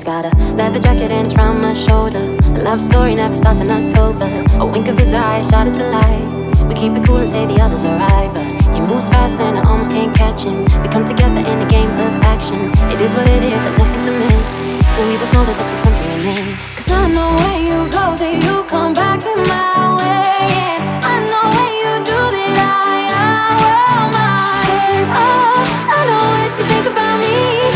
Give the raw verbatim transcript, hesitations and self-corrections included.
got a leather jacket and it's round my shoulder. The love story never starts in October. A wink of his eye, shot it to light. We keep it cool and say the others are right, but he moves fast and I almost can't catch him. We come together in a game of action. It is what it is, and nothing's amiss. But we both know that this is something we miss. Cause I know when you go, that you come back in my way. Yeah, I know when you do that, I, I roll my eyes. Oh, I know what you think about me.